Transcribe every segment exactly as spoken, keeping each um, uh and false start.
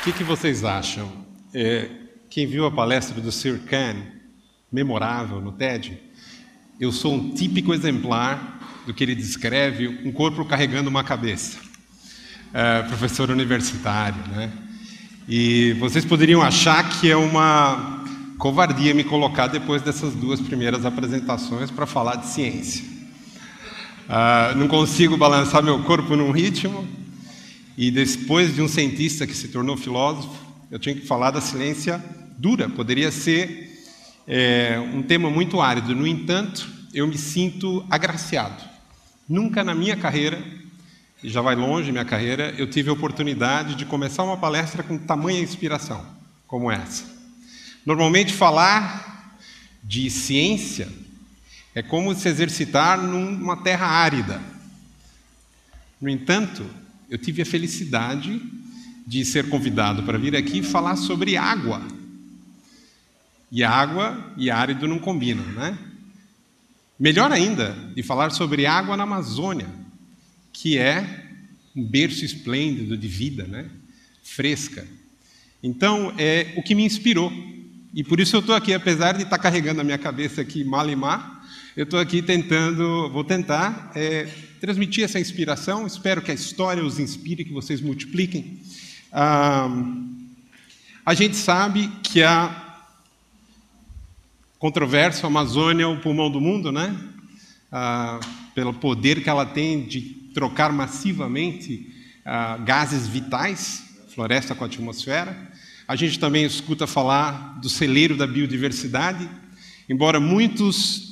que, que vocês acham? É, quem viu a palestra do Sir Ken, memorável no TED, eu sou um típico exemplar do que ele descreve, um corpo carregando uma cabeça. É, professor universitário, né? E vocês poderiam achar que é uma covardia me colocar depois dessas duas primeiras apresentações para falar de ciência. Uh, não consigo balançar meu corpo num ritmo, e depois de um cientista que se tornou filósofo, eu tinha que falar da ciência dura. Poderia ser é, um tema muito árido. No entanto, eu me sinto agraciado. Nunca na minha carreira, e já vai longe minha carreira, eu tive a oportunidade de começar uma palestra com tamanha inspiração como essa. Normalmente falar de ciência é como se exercitar numa terra árida. No entanto, eu tive a felicidade de ser convidado para vir aqui falar sobre água. E água e árido não combinam, né? Melhor ainda, de falar sobre água na Amazônia, que é um berço esplêndido de vida, né? Fresca. Então, é o que me inspirou. E por isso eu estou aqui, apesar de estar carregando a minha cabeça aqui mal e má, eu estou aqui tentando, vou tentar é, transmitir essa inspiração. Espero que a história os inspire, que vocês multipliquem. Ah, a gente sabe que a controvérsia, a Amazônia é o pulmão do mundo, né? Ah, pelo poder que ela tem de trocar massivamente ah, gases vitais, floresta com a atmosfera. A gente também escuta falar do celeiro da biodiversidade, embora muitos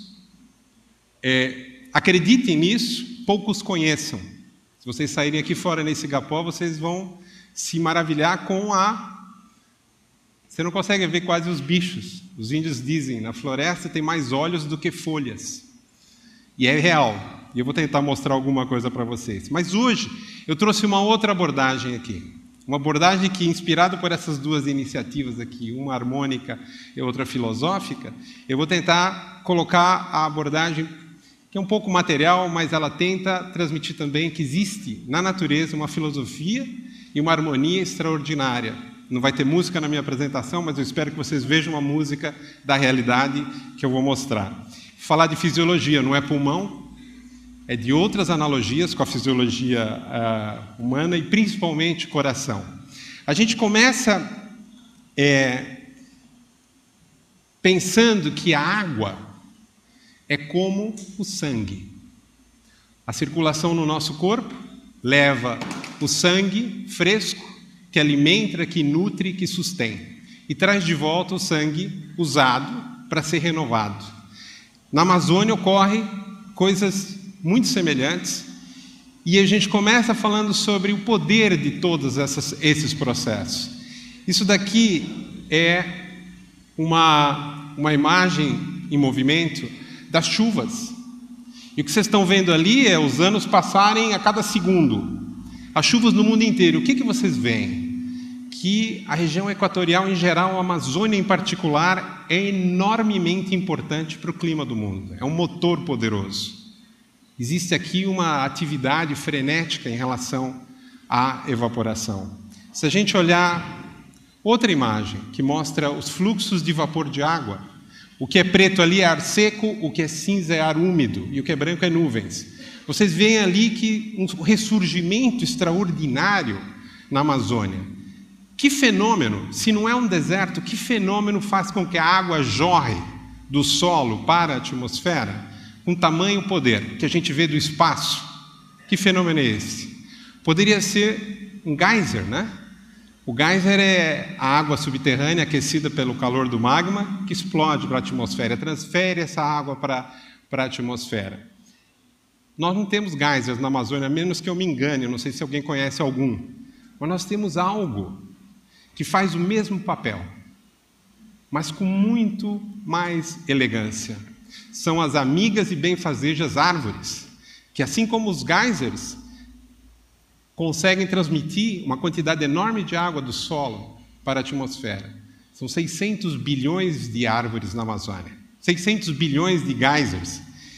é, acreditem nisso, poucos conheçam. Se vocês saírem aqui fora nesse igapó, vocês vão se maravilhar com a... Você não consegue ver quase os bichos. Os índios dizem, na floresta tem mais olhos do que folhas. E é real. E eu vou tentar mostrar alguma coisa para vocês. Mas hoje eu trouxe uma outra abordagem aqui. Uma abordagem que, inspirada por essas duas iniciativas aqui, uma harmônica e outra filosófica, eu vou tentar colocar a abordagem que é um pouco material, mas ela tenta transmitir também que existe na natureza uma filosofia e uma harmonia extraordinária. Não vai ter música na minha apresentação, mas eu espero que vocês vejam a música da realidade que eu vou mostrar. Falar de fisiologia não é pulmão, é de outras analogias com a fisiologia uh, humana e principalmente coração. A gente começa é, pensando que a água é como o sangue. A circulação no nosso corpo leva o sangue fresco, que alimenta, que nutre, que sustém, e traz de volta o sangue usado para ser renovado. Na Amazônia ocorrem coisas muito semelhantes, e a gente começa falando sobre o poder de todos essas, esses processos. Isso daqui é uma, uma imagem em movimento das chuvas. E o que vocês estão vendo ali é os anos passarem a cada segundo. As chuvas no mundo inteiro. O que, que vocês veem? Que a região equatorial em geral, a Amazônia em particular, é enormemente importante para o clima do mundo. É um motor poderoso. Existe aqui uma atividade frenética em relação à evaporação. Se a gente olhar outra imagem que mostra os fluxos de vapor de água, o que é preto ali é ar seco, o que é cinza é ar úmido e o que é branco é nuvens. Vocês veem ali que um ressurgimento extraordinário na Amazônia. Que fenômeno, se não é um deserto, que fenômeno faz com que a água jorre do solo para a atmosfera com tamanho poder que a gente vê do espaço? Que fenômeno é esse? Poderia ser um geyser, né? O geyser é a água subterrânea aquecida pelo calor do magma que explode para a atmosfera, transfere essa água para, para a atmosfera. Nós não temos geysers na Amazônia, a menos que eu me engane, eu não sei se alguém conhece algum. Mas nós temos algo que faz o mesmo papel, mas com muito mais elegância. São as amigas e benfazejas árvores, que assim como os geysers, conseguem transmitir uma quantidade enorme de água do solo para a atmosfera. São seiscentos bilhões de árvores na Amazônia, seiscentos bilhões de geysers.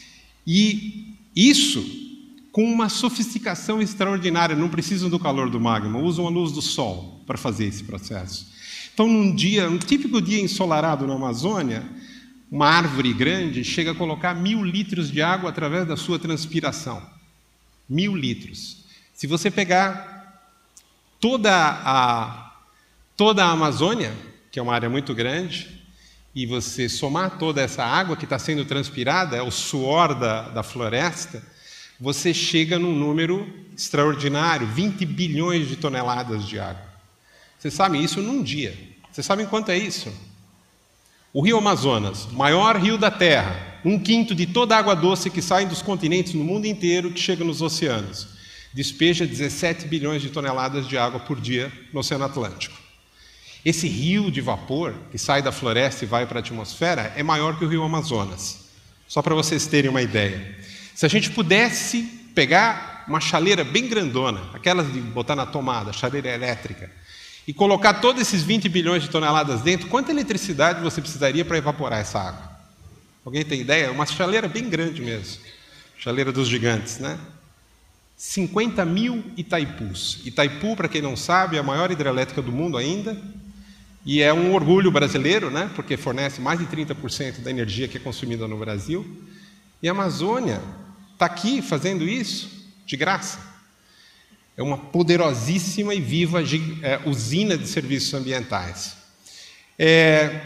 E isso com uma sofisticação extraordinária, não precisam do calor do magma, usam a luz do sol. para fazer esse processo. Então, num dia, um típico dia ensolarado na Amazônia, uma árvore grande chega a colocar mil litros de água através da sua transpiração. Mil litros. Se você pegar toda a, toda a Amazônia, que é uma área muito grande, e você somar toda essa água que está sendo transpirada, é o suor da, da floresta, você chega num número extraordinário, vinte bilhões de toneladas de água. Vocês sabem isso num dia. Vocês sabem quanto é isso? O rio Amazonas, maior rio da Terra, um quinto de toda a água doce que sai dos continentes no mundo inteiro, que chega nos oceanos, despeja dezessete bilhões de toneladas de água por dia no Oceano Atlântico. Esse rio de vapor, que sai da floresta e vai para a atmosfera, é maior que o rio Amazonas. Só para vocês terem uma ideia. Se a gente pudesse pegar uma chaleira bem grandona, aquelas de botar na tomada, chaleira elétrica, e colocar todos esses vinte bilhões de toneladas dentro, quanta eletricidade você precisaria para evaporar essa água? Alguém tem ideia? Uma chaleira bem grande mesmo. Chaleira dos gigantes, né? cinquenta mil Itaipus. Itaipu, para quem não sabe, é a maior hidrelétrica do mundo ainda, e é um orgulho brasileiro, né? Porque fornece mais de trinta por cento da energia que é consumida no Brasil. E a Amazônia está aqui fazendo isso de graça. É uma poderosíssima e viva é, usina de serviços ambientais. É,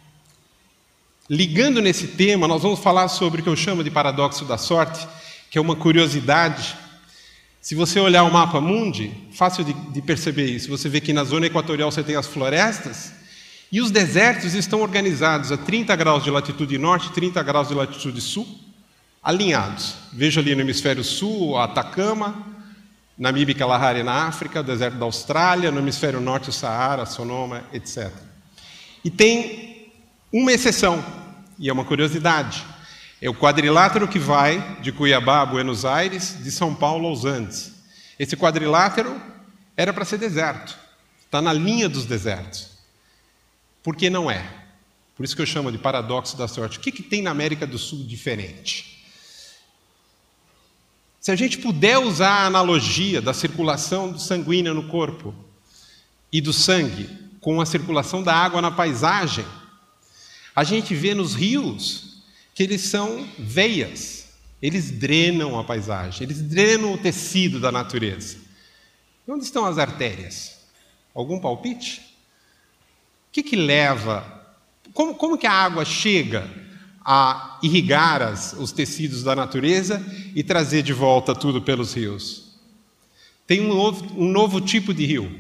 ligando nesse tema, nós vamos falar sobre o que eu chamo de paradoxo da sorte, que é uma curiosidade. Se você olhar o mapa mundi, fácil de, de perceber isso. Você vê que na zona equatorial você tem as florestas e os desertos estão organizados a trinta graus de latitude norte e trinta graus de latitude sul, alinhados. Veja ali no hemisfério sul, a Atacama, Namíbia e Kalahari na África, o deserto da Austrália, no hemisfério norte o Saara, Sonoma, etcétera. E tem uma exceção, e é uma curiosidade. É o quadrilátero que vai de Cuiabá a Buenos Aires, de São Paulo aos Andes. Esse quadrilátero era para ser deserto, está na linha dos desertos. Por que não é? Por isso que eu chamo de paradoxo da sorte. O que, que tem na América do Sul diferente? Se a gente puder usar a analogia da circulação sanguínea no corpo e do sangue com a circulação da água na paisagem, a gente vê nos rios que eles são veias, eles drenam a paisagem, eles drenam o tecido da natureza. E onde estão as artérias? Algum palpite? O que que leva, como, como que a água chega a irrigar as, os tecidos da natureza e trazer de volta tudo pelos rios? Tem um novo, um novo tipo de rio,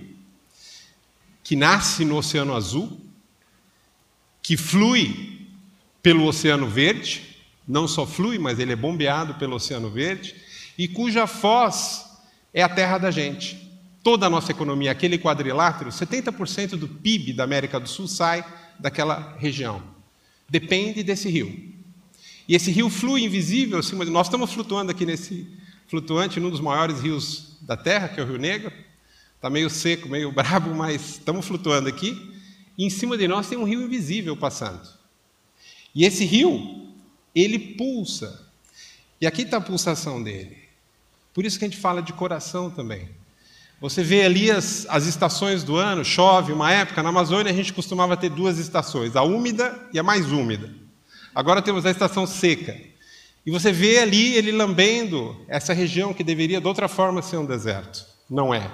que nasce no Oceano Azul, que flui pelo Oceano Verde, não só flui, mas ele é bombeado pelo Oceano Verde, e cuja foz é a terra da gente. Toda a nossa economia, aquele quadrilátero, setenta por cento do P I B da América do Sul sai daquela região. Depende desse rio. E esse rio flui invisível acima de nós. Estamos flutuando aqui nesse flutuante, num dos maiores rios da Terra, que é o Rio Negro. Está meio seco, meio brabo, mas estamos flutuando aqui. E em cima de nós tem um rio invisível passando. E esse rio, ele pulsa. E aqui está a pulsação dele. Por isso que a gente fala de coração também. Você vê ali as, as estações do ano, chove uma época, na Amazônia a gente costumava ter duas estações, a úmida e a mais úmida. Agora temos a estação seca. E você vê ali ele lambendo essa região que deveria de outra forma ser um deserto. Não é.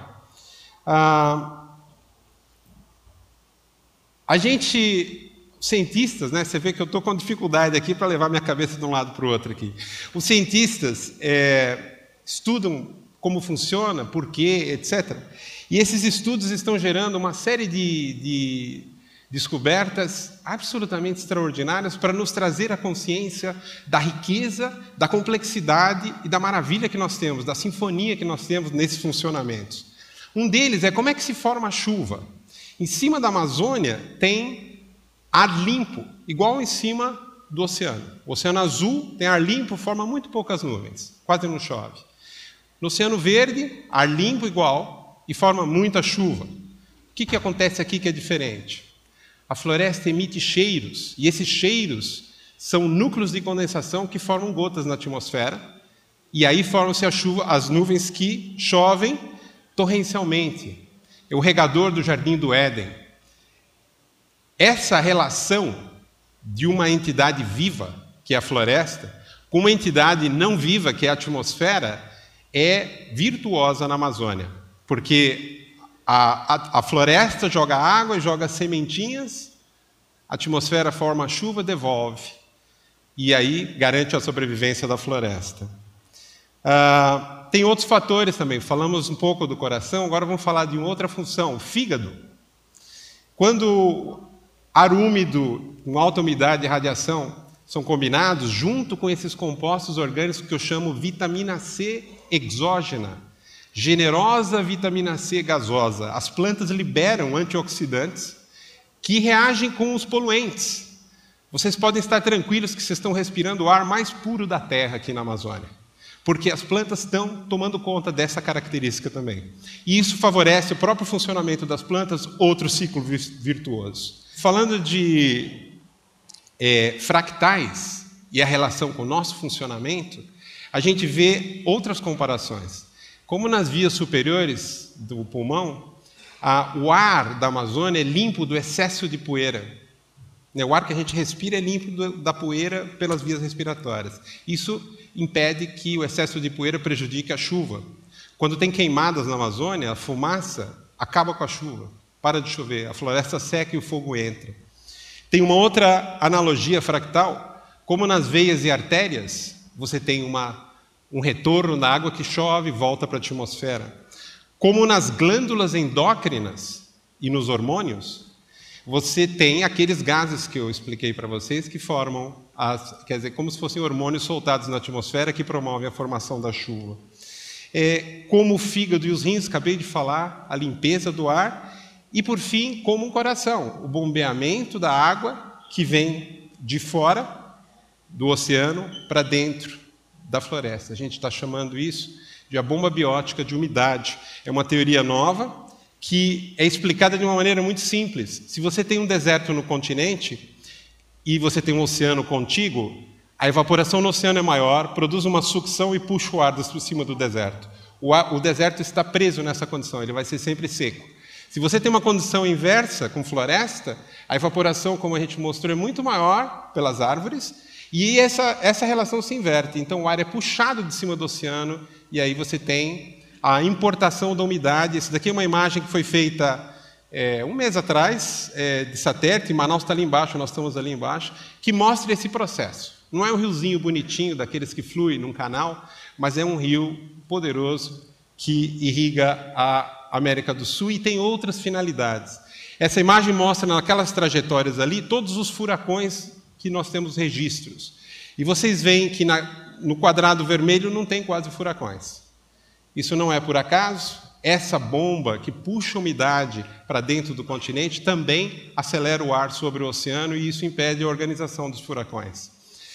Ah, a gente, cientistas, né, você vê que eu estou com dificuldade aqui para levar minha cabeça de um lado para o outro aqui. Os cientistas é, estudam como funciona, por quê, etcétera. E esses estudos estão gerando uma série de, de descobertas absolutamente extraordinárias para nos trazer a consciência da riqueza, da complexidade e da maravilha que nós temos, da sinfonia que nós temos nesses funcionamentos. Um deles é como é que se forma a chuva. Em cima da Amazônia tem ar limpo, igual em cima do oceano. O Oceano Azul tem ar limpo, forma muito poucas nuvens, quase não chove. No Oceano Verde, ar limpo igual e forma muita chuva. O que, que acontece aqui que é diferente? A floresta emite cheiros, e esses cheiros são núcleos de condensação que formam gotas na atmosfera, e aí formam-se a chuva, as nuvens que chovem torrencialmente. é o regador do Jardim do Éden. Essa relação de uma entidade viva, que é a floresta, com uma entidade não viva, que é a atmosfera, é virtuosa na Amazônia. Porque a, a, a floresta joga água, joga sementinhas, a atmosfera forma a chuva, devolve. E aí garante a sobrevivência da floresta. Ah, tem outros fatores também. Falamos um pouco do coração, agora vamos falar de uma outra função, o fígado. Quando ar úmido, com alta umidade e radiação são combinados, junto com esses compostos orgânicos que eu chamo vitamina C exógena, generosa vitamina C gasosa, as plantas liberam antioxidantes que reagem com os poluentes. Vocês podem estar tranquilos que vocês estão respirando o ar mais puro da Terra aqui na Amazônia, porque as plantas estão tomando conta dessa característica também. E isso favorece o próprio funcionamento das plantas, outro ciclo virtuoso. Falando de é, fractais e a relação com o nosso funcionamento, a gente vê outras comparações. Como nas vias superiores do pulmão, a, o ar da Amazônia é limpo do excesso de poeira. O ar que a gente respira é limpo do, da poeira pelas vias respiratórias. Isso impede que o excesso de poeira prejudique a chuva. Quando tem queimadas na Amazônia, a fumaça acaba com a chuva. Para de chover, a floresta seca e o fogo entra. Tem uma outra analogia fractal, como nas veias e artérias, você tem uma, um retorno da água que chove e volta para a atmosfera. Como nas glândulas endócrinas e nos hormônios, você tem aqueles gases que eu expliquei para vocês que formam, as, quer dizer, como se fossem hormônios soltados na atmosfera que promovem a formação da chuva. É, como o fígado e os rins, acabei de falar, a limpeza do ar. E, por fim, como um coração, o bombeamento da água que vem de fora do oceano para dentro da floresta. A gente está chamando isso de a bomba biótica de umidade. É uma teoria nova que é explicada de uma maneira muito simples. Se você tem um deserto no continente e você tem um oceano contíguo, a evaporação no oceano é maior, produz uma sucção e puxa o ar por cima do deserto. O, ar, o deserto está preso nessa condição, ele vai ser sempre seco. Se você tem uma condição inversa com floresta, a evaporação, como a gente mostrou, é muito maior pelas árvores e essa, essa relação se inverte. Então o ar é puxado de cima do oceano e aí você tem a importação da umidade. Essa daqui é uma imagem que foi feita é, um mês atrás, é, de satélite, Manaus está ali embaixo, nós estamos ali embaixo, que mostra esse processo. Não é um riozinho bonitinho, daqueles que flui num canal, mas é um rio poderoso que irriga a América do Sul e tem outras finalidades. Essa imagem mostra naquelas trajetórias ali todos os furacões que nós temos registros. E vocês veem que na, no quadrado vermelho não tem quase furacões. Isso não é por acaso. Essa bomba que puxa a umidade para dentro do continente também acelera o ar sobre o oceano e isso impede a organização dos furacões.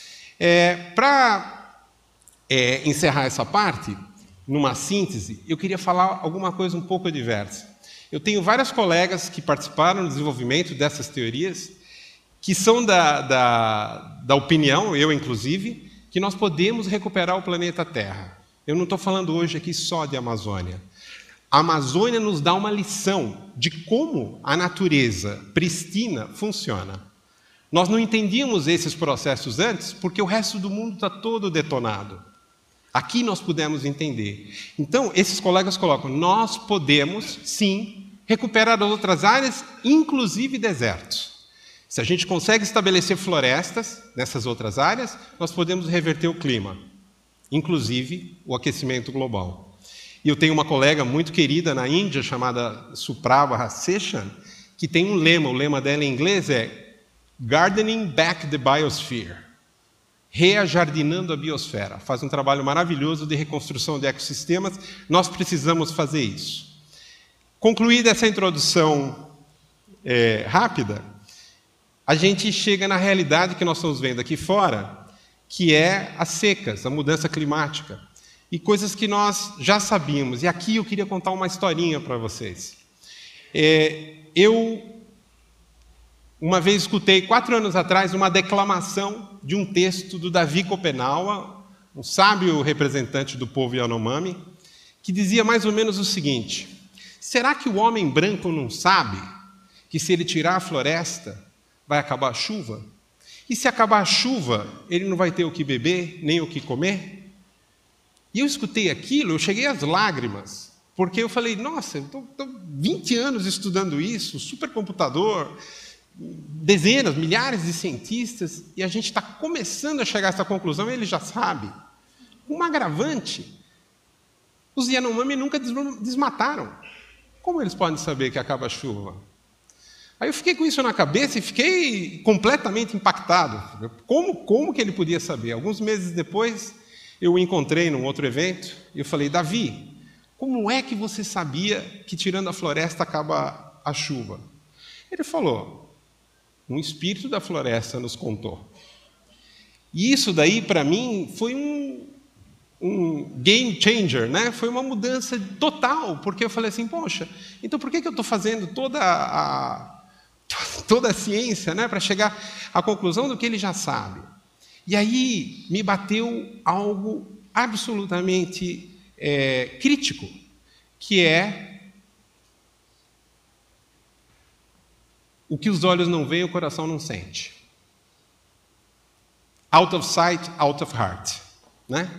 É, para é, encerrar essa parte, numa síntese, eu queria falar alguma coisa um pouco diversa. Eu tenho vários colegas que participaram do desenvolvimento dessas teorias, que são da, da, da opinião, eu inclusive, que nós podemos recuperar o planeta Terra. Eu não estou falando hoje aqui só de Amazônia. A Amazônia nos dá uma lição de como a natureza pristina funciona. Nós não entendíamos esses processos antes, porque o resto do mundo está todo detonado. Aqui nós pudemos entender. Então, esses colegas colocam, nós podemos, sim, recuperar as outras áreas, inclusive desertos. Se a gente consegue estabelecer florestas nessas outras áreas, nós podemos reverter o clima, inclusive o aquecimento global. E eu tenho uma colega muito querida na Índia, chamada Suprabha Raseshan, que tem um lema, o lema dela em inglês é Gardening Back the Biosphere. Reajardinando a biosfera. Faz um trabalho maravilhoso de reconstrução de ecossistemas. Nós precisamos fazer isso. Concluída essa introdução é, rápida, a gente chega na realidade que nós estamos vendo aqui fora, que é as secas, a mudança climática, e coisas que nós já sabíamos. E aqui eu queria contar uma historinha para vocês. É, eu... Uma vez escutei, quatro anos atrás, uma declamação de um texto do Davi Kopenawa, um sábio representante do povo Yanomami, que dizia mais ou menos o seguinte: será que o homem branco não sabe que se ele tirar a floresta, vai acabar a chuva? E se acabar a chuva, ele não vai ter o que beber, nem o que comer? E eu escutei aquilo, eu cheguei às lágrimas, porque eu falei, nossa, eu estou vinte anos estudando isso, supercomputador, dezenas, milhares de cientistas, e a gente está começando a chegar a essa conclusão, e ele já sabe. Um agravante, os Yanomami nunca desmataram. Como eles podem saber que acaba a chuva? Aí eu fiquei com isso na cabeça e fiquei completamente impactado. Como, como que ele podia saber? Alguns meses depois, eu o encontrei num outro evento e eu falei, Davi, como é que você sabia que tirando a floresta acaba a chuva? Ele falou, um espírito da floresta nos contou. E isso daí, para mim, foi um, um game changer, né? Foi uma mudança total, porque eu falei assim, poxa, então por que que eu estou fazendo toda a... toda a ciência, né, para chegar à conclusão do que ele já sabe? E aí me bateu algo absolutamente é, crítico, que é o que os olhos não veem, o coração não sente. Out of sight, out of heart, né?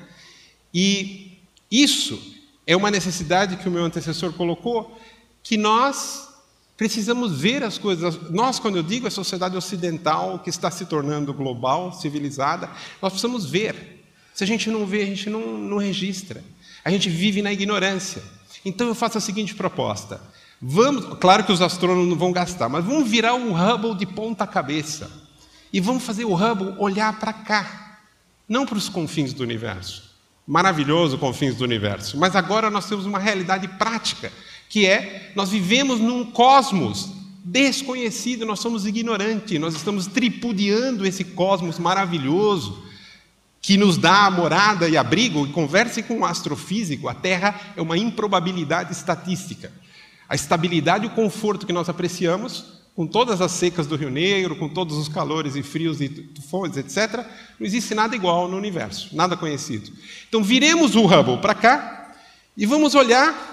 E isso é uma necessidade que o meu antecessor colocou, que nós precisamos ver as coisas. Nós, quando eu digo a sociedade ocidental que está se tornando global, civilizada, nós precisamos ver. Se a gente não vê, a gente não, não registra. A gente vive na ignorância. Então eu faço a seguinte proposta. Vamos, claro que os astrônomos não vão gastar, mas vamos virar o Hubble de ponta cabeça. E vamos fazer o Hubble olhar para cá, não para os confins do universo. Maravilhoso, confins do universo. Mas agora nós temos uma realidade prática, que é, nós vivemos num cosmos desconhecido, nós somos ignorantes, nós estamos tripudiando esse cosmos maravilhoso, que nos dá a morada e abrigo, e converse com um astrofísico, a Terra é uma improbabilidade estatística. A estabilidade e o conforto que nós apreciamos, com todas as secas do Rio Negro, com todos os calores e frios e tufões, etcétera, não existe nada igual no universo, nada conhecido. Então, viremos o Hubble para cá e vamos olhar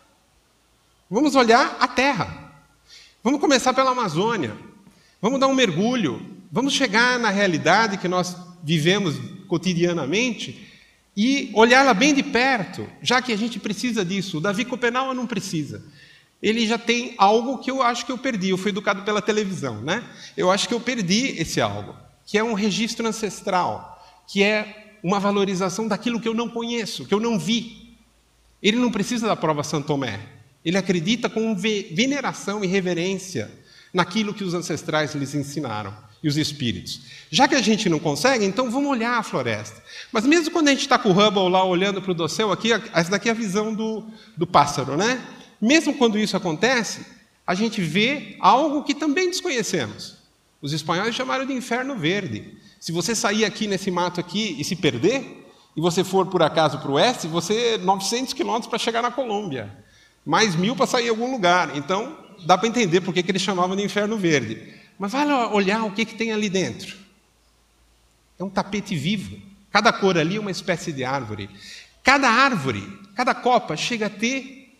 Vamos olhar a Terra. Vamos começar pela Amazônia. Vamos dar um mergulho. Vamos chegar na realidade que nós vivemos cotidianamente e olhá-la bem de perto, já que a gente precisa disso. O Davi Copenau não precisa. Ele já tem algo que eu acho que eu perdi. Eu fui educado pela televisão, né? Eu acho que eu perdi esse algo, que é um registro ancestral, que é uma valorização daquilo que eu não conheço, que eu não vi. Ele não precisa da prova São Tomé. Ele acredita com veneração e reverência naquilo que os ancestrais lhes ensinaram, e os espíritos. Já que a gente não consegue, então vamos olhar a floresta. Mas mesmo quando a gente está com o Hubble lá olhando para o dossel, aqui, essa daqui é a visão do, do pássaro, né? Mesmo quando isso acontece, a gente vê algo que também desconhecemos. Os espanhóis chamaram de inferno verde. Se você sair aqui nesse mato aqui e se perder, e você for por acaso para o oeste, você novecentos quilômetros para chegar na Colômbia. Mais mil para sair em algum lugar. Então, dá para entender por que eles chamavam de inferno verde. Mas vai lá olhar o que, que tem ali dentro. É um tapete vivo. Cada cor ali é uma espécie de árvore. Cada árvore, cada copa, chega a ter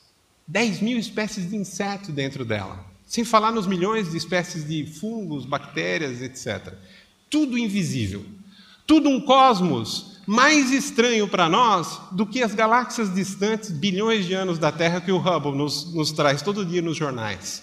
dez mil espécies de inseto dentro dela. Sem falar nos milhões de espécies de fungos, bactérias, etcétera. Tudo invisível. Tudo um cosmos mais estranho para nós do que as galáxias distantes, bilhões de anos da Terra, que o Hubble nos, nos traz todo dia nos jornais.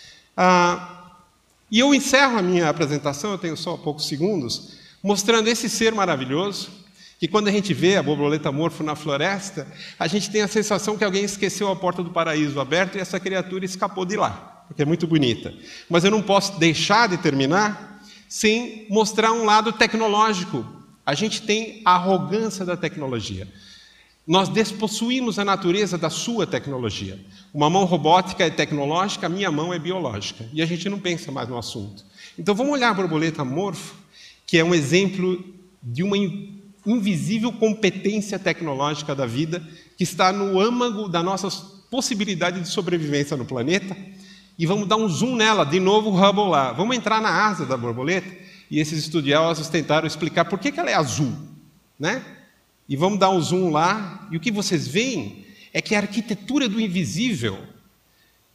Ah, e eu encerro a minha apresentação, eu tenho só poucos segundos, mostrando esse ser maravilhoso, que quando a gente vê a borboleta morfo na floresta, a gente tem a sensação que alguém esqueceu a porta do paraíso aberta e essa criatura escapou de lá, porque é muito bonita. Mas eu não posso deixar de terminar sem mostrar um lado tecnológico. A gente tem a arrogância da tecnologia. Nós despossuímos a natureza da sua tecnologia. Uma mão robótica é tecnológica, a minha mão é biológica. E a gente não pensa mais no assunto. Então vamos olhar a borboleta morfo, que é um exemplo de uma invisível competência tecnológica da vida, que está no âmago da nossa possibilidade de sobrevivência no planeta. E vamos dar um zoom nela, de novo o Hubble lá. Vamos entrar na asa da borboleta. E esses estudiosos tentaram explicar por que ela é azul, né? E vamos dar um zoom lá, e o que vocês veem é que a arquitetura do invisível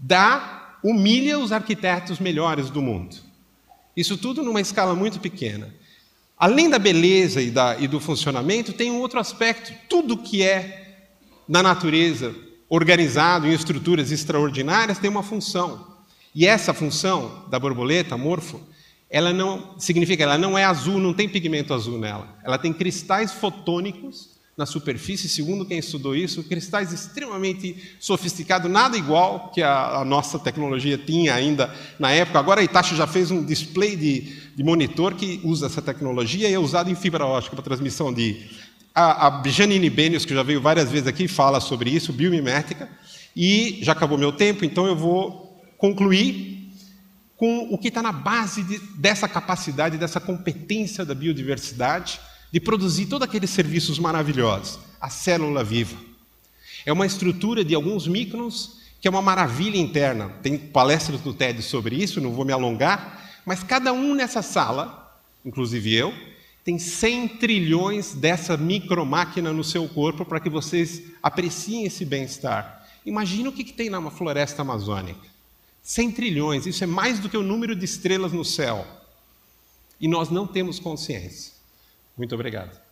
dá, humilha os arquitetos melhores do mundo. Isso tudo numa escala muito pequena. Além da beleza e, da, e do funcionamento, tem um outro aspecto. Tudo que é, na natureza, organizado em estruturas extraordinárias, tem uma função. E essa função da borboleta, morfo, ela não significa que ela não é azul, não tem pigmento azul nela. Ela tem cristais fotônicos na superfície, segundo quem estudou isso, cristais extremamente sofisticados, nada igual que a, a nossa tecnologia tinha ainda na época. Agora a Hitachi já fez um display de, de monitor que usa essa tecnologia e é usado em fibra ótica para transmissão de... A, a Janine Benius, que já veio várias vezes aqui, fala sobre isso, biomimética, e já acabou meu tempo, então eu vou concluir com o que está na base de, dessa capacidade, dessa competência da biodiversidade, de produzir todos aqueles serviços maravilhosos. A célula viva. É uma estrutura de alguns microns, que é uma maravilha interna. Tem palestras do TED sobre isso, não vou me alongar, mas cada um nessa sala, inclusive eu, tem cem trilhões dessa micromáquina no seu corpo para que vocês apreciem esse bem-estar. Imagina o que, que tem na floresta amazônica. cem trilhões, isso é mais do que o número de estrelas no céu. E nós não temos consciência. Muito obrigado.